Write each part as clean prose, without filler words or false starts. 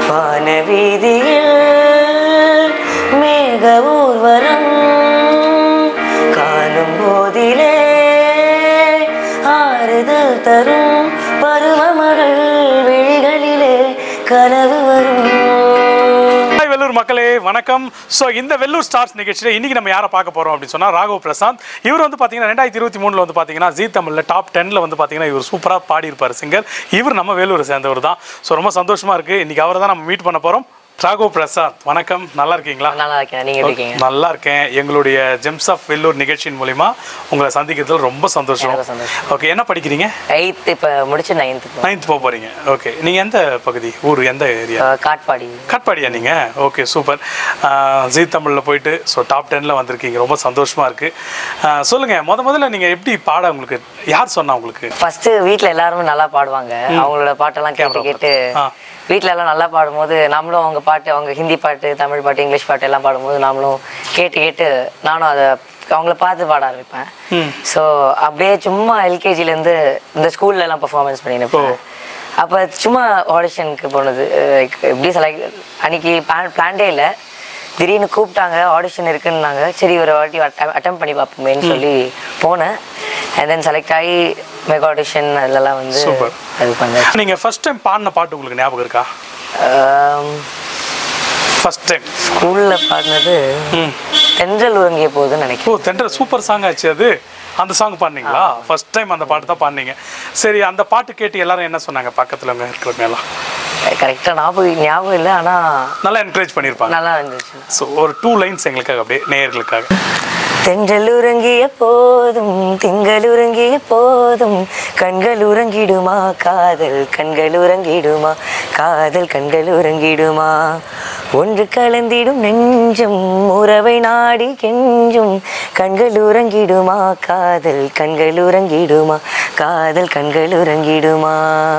வானவீதியில் மேக ஊர்வலம் காணும் போதிலே ஆறுதல் தரும் பருவமகள் விழிகளிலே கனவு வரும். வெல்லூர் மக்களே வணக்கம். ஸோ இந்த வெல்லூர் ஸ்டார்ஸ் நிகழ்ச்சியில் இன்னைக்கு நம்ம யாரை பார்க்க போகிறோம் அப்படின்னு சொன்னால் ராகவ் பிரசாந்த். இவர் வந்து பார்த்தீங்கன்னா 2023 வந்து பார்த்தீங்கன்னா ஜீ தமிழில் டாப் 10ல் வந்து பார்த்தீங்கன்னா இவர் சூப்பராக பாடியிருப்பார் சிங்கர். இவர் நம்ம வேலூரை சேர்ந்தவர் தான். ஸோ ரொம்ப சந்தோஷமாக இருக்குது. இன்றைக்கி அவரை தான் நம்ம மீட் பண்ண போகிறோம். ராகவ் பிரசாந்த் வணக்கம், நல்லா இருக்கீங்களா? நல்லா இருக்கேன், நீங்கள் எப்படி இருக்கீங்க? நல்லா இருக்கேன். எங்களுடைய ஜெம்ஸ் ஆஃப் வெல்லூர் நிகழ்ச்சியின் மூலிமா உங்களை சந்திக்கிறதுல ரொம்ப சந்தோஷம். ஓகே, என்ன படிக்கிறீங்க? 8th இப்போ முடிச்சு 9th போக போகிறீங்க. ஓகே, நீங்கள் எந்த பகுதி, ஊர் எந்த ஏரியா? காட்பாடியா நீங்கள்? Okay, super. ஜீ தமிழில் போயிட்டு ஸோ டாப் 10ல் வந்திருக்கீங்க, ரொம்ப சந்தோஷமாக இருக்குது. சொல்லுங்கள், முதல்ல நீங்கள் எப்படி பாட உங்களுக்கு யார் சொன்னா உங்களுக்கு? ஃபஸ்ட்டு வீட்டில் எல்லாருமே நல்லா பாடுவாங்க. அவங்களோட பாட்டெல்லாம் கேட்டு வீட்டில் எல்லாம் நல்லா பாடும்போது நம்மளும் அவங்க பாட்டு, அவங்க ஹிந்தி பாட்டு, தமிழ் பாட்டு, இங்கிலீஷ் பாட்டு எல்லாம் பாடும்போது நாமளும் கேட்டு நானும் அதை அவங்கள பார்த்து பாட ஆரம்பிப்பேன். ஸோ அப்படியே சும்மா எல்கேஜிலேருந்து இந்த ஸ்கூல்ல எல்லாம் பர்ஃபார்மன்ஸ் பண்ணியிருப்பேன். அப்போ சும்மா ஆடிஷனுக்கு போனது எப்படி செலக்ட் அன்னைக்கு பிளான்டே இல்லை, திடீர்னு கூப்பிட்டாங்க, ஆடிஷன் இருக்குன்னாங்க. சரி ஒரு வாட்டி அட்டெம்ப்ட் பண்ணி பார்ப்போமேன்னு சொல்லி போனேன். அண்ட் தென் செலக்ட் ஆகி மெகா ஆடிஷன் அதெல்லாம் வந்து அது பண்ணேன். நீங்கள் ஃபர்ஸ்ட் டைம் பாடின பாட்டு உங்களுக்கு ஞாபகம் இருக்கா? ஃபர்ஸ்ட் டைம் ஸ்கூலில் பாடினது தென்றல் உறங்கிய போதுன்னு நினைக்கிறேன். ஓ, தென்றல் சூப்பர் சாங் ஆச்சு அது. அந்த சாங் பாடினீங்களா? ஃபர்ஸ்ட் டைம் அந்த பாட்டு தான் பாடினீங்க. சரி, அந்த பாட்டு கேட்டு எல்லாரும் என்ன சொன்னாங்க பக்கத்தில் இருக்கிறவங்க எல்லாம்? கரெக்டாக ஞாபகம் இல்லை, ஆனால் நல்லா என்கரேஜ் பண்ணியிருப்பாங்க. நல்லா இருந்துச்சு. ஸோ ஒரு 2 லைன்ஸ் எங்களுக்காக அப்படியே நேயர்களுக்காக. தென்றல் உறங்கிய போதும் திங்கள் உறங்கிய போதும் கண்கள் உறங்கிடுமா காதல் கண்கள் உறங்கிடுமா காதல் கண்கள் உறங்கிடுமா ஒன்று கலந்திடும் நெஞ்சம் உறவை நாடி கெஞ்சும் கண்கள் உறங்கிடுமா காதல் கண்கள் உறங்கிடுமா காதல் கண்கள் உறங்கிடுமா.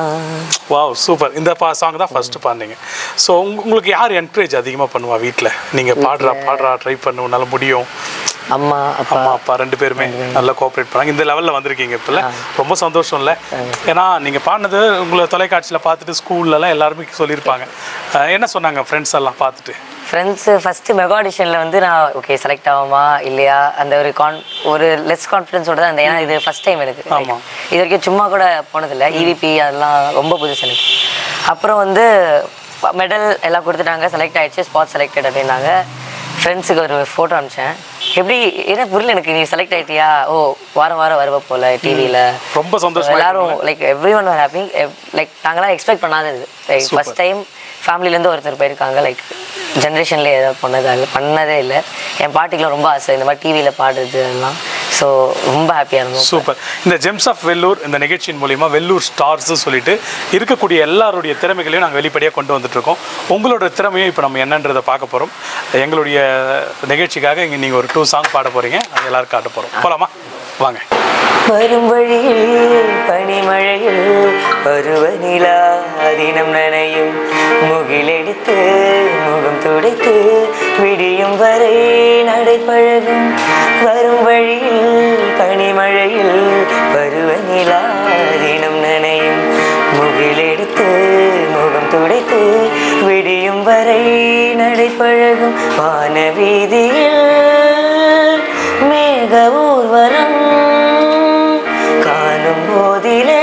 Wow, super. இந்த சாங் தான் ஃபர்ஸ்ட் பாடுனீங்க. ஸோ உங்களுக்கு யார் என்கரேஜ் அதிகமாக பண்ணுவா வீட்டில்? நீங்கள் பாடுறா ட்ரை பண்ண உன்னால முடியும்? அம்மா அப்பா 2 பேருமே நல்லா கோஆப்ரேட் பண்ணாங்க. இந்த லெவலில் வந்திருக்கீங்க இப்போல, ரொம்ப சந்தோஷம் இல்லை? ஏன்னா நீங்கள் பாடினது உங்களை தொலைக்காட்சியில் பார்த்துட்டு ஸ்கூல்லலாம் எல்லாருமே சொல்லியிருப்பாங்க. என்ன சொன்னாங்க ஃப்ரெண்ட்ஸ் எல்லாம் பார்த்துட்டு? ஃப்ரெண்ட்ஸு ஃபஸ்ட்டு மெகா ஆடிஷனில் வந்து நான் ஓகே செலக்ட் ஆகுமா இல்லையா அந்த ஒரு லெஸ் கான்ஃபிடென்ஸோட தான் இருந்தேன். ஏன்னா இது ஃபஸ்ட் டைம் எனக்கு. ஆமாம், இது வரைக்கும் சும்மா கூட போனதில்லை. இவிபி அதெல்லாம் ரொம்ப புதுசு எனக்கு. அப்புறம் வந்து மெடல் எல்லாம் கொடுத்துட்டாங்க, செலக்ட் ஆகிடுச்சு, ஸ்பாட் செலக்டட் அப்படின்னாங்க. ஃப்ரெண்ட்ஸுக்கு ஒரு ஃபோட்டோ அனுப்பிச்சேன். எப்படி என்ன புரியல எனக்கு, நீ செலக்ட் ஆகிட்டியா, ஓ வாரம் வருவ போல் டிவியில். ரொம்ப சந்தோஷம். எல்லாரும் like everyone are happy. Like நாங்களாம் எக்ஸ்பெக்ட் பண்ணாதது. லைக் ஃபஸ்ட் டைம் ஃபேமிலிலேருந்து ஒருத்தர் போயிருக்காங்க. லைக் ஜென்ரேஷன்லேயே ஏதாவது பண்ணதே இல்லை. என் பாட்டிக்கெலாம் ரொம்ப ஆசை இந்த மாதிரி டிவியில் பாடுறது அதெல்லாம். ஸோ ரொம்ப ஹாப்பியாக இருந்தோம். சூப்பர். இந்த ஜெம்ஸ் ஆஃப் வெல்லூர் இந்த நிகழ்ச்சியின் மூலிமா வெல்லூர் ஸ்டார்ஸ்னு சொல்லிட்டு இருக்கக்கூடிய எல்லாருடைய திறமைகளையும் நாங்கள் வெளிப்படையாக கொண்டு வந்துட்டுருக்கோம். உங்களோட திறமையும் இப்போ நம்ம என்னன்றதை பார்க்க போகிறோம். எங்களுடைய நிகழ்ச்சிக்காக இங்கே நீங்கள் ஒரு 2 சாங் பாட போகிறீங்க, அது எல்லாரும் காட்ட போகிறோம். போகலாமா? வாங்க. வரும் வழியில் பனிமழையில் பருவ நிலா தினம் நனையும் முகிலெடுத்து முகம் துடைத்து விடியும் வரை நடைபழகும். வரும் வழியில் பனிமழையில் பருவ நிலா தினம் நனையும் முகிலெடுத்து முகம் துடைத்து விடியும் வரை நடைபழகும். வானவீதியில் மேக ஊர்வலம் காணும் போதிலே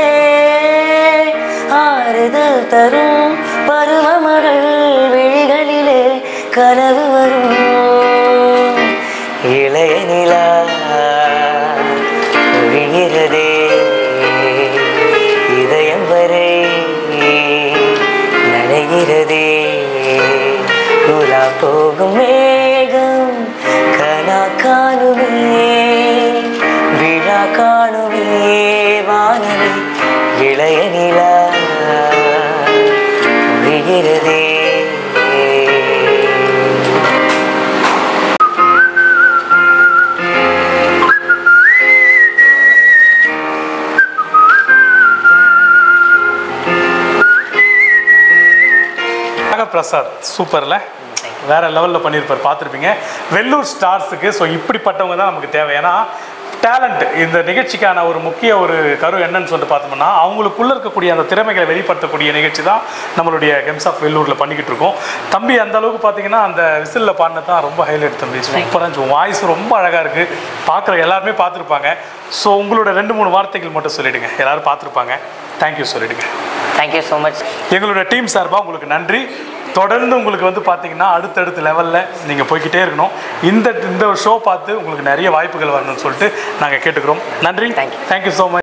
ஆறுதல் தரும் பருவமகள் விழிகளிலே கனவு வரும். இளைய நிலா ஒழிகிறதே இதயம் வரை நனைகிறதே. குலா போகும் மேகம் கனா காணுமே விழா காணுமே வானமே இளைய நிலா ஒழிகிறதே. பிரசாத் சூப்பர்ல, வேற லெவலில் பண்ணியிருப்பார், பார்த்துருப்பீங்க. வெல்லூர் ஸ்டார்ஸுக்கு ஸோ இப்படிப்பட்டவங்க தான் நமக்கு தேவை. ஏன்னா டேலண்ட் இந்த நிகழ்ச்சிக்கான ஒரு முக்கிய ஒரு கரு என்னன்னு சொல்லிட்டு பார்த்தோம்னா அவங்களுக்குள்ள இருக்கக்கூடிய அந்த திறமைகளை வெளிப்படுத்தக்கூடிய நிகழ்ச்சி தான் நம்மளுடைய கெம்ஸ் ஆஃப் வெல்லூரில் பண்ணிக்கிட்டு இருக்கோம். தம்பி அந்த அளவுக்கு பார்த்தீங்கன்னா அந்த விசிலில் பாடினது தான் ரொம்ப ஹைலைட் தம்பி. சூப்பராக இருந்துச்சு. வாய்ஸ் ரொம்ப அழகாக இருக்குது. பார்க்குற எல்லாருமே பார்த்துருப்பாங்க. ஸோ உங்களோட 2-3 வார்த்தைகள் மட்டும் சொல்லிவிடுங்க. எல்லோரும் பார்த்துருப்பாங்க. தேங்க்யூ சொல்லிவிடுங்க. Thank you so much. எங்களோட டீம் சார்பாக உங்களுக்கு நன்றி. தொடர்ந்து உங்களுக்கு வந்து பார்த்தீங்கன்னா அடுத்தடுத்த லெவலில் நீங்கள் போய்கிட்டே இருக்கணும். இந்த ஷோ பார்த்து உங்களுக்கு நிறைய வாய்ப்புகள் வரணும்னு சொல்லிட்டு நாங்கள் கேட்டுக்கிறோம். நன்றி. Thank you so much.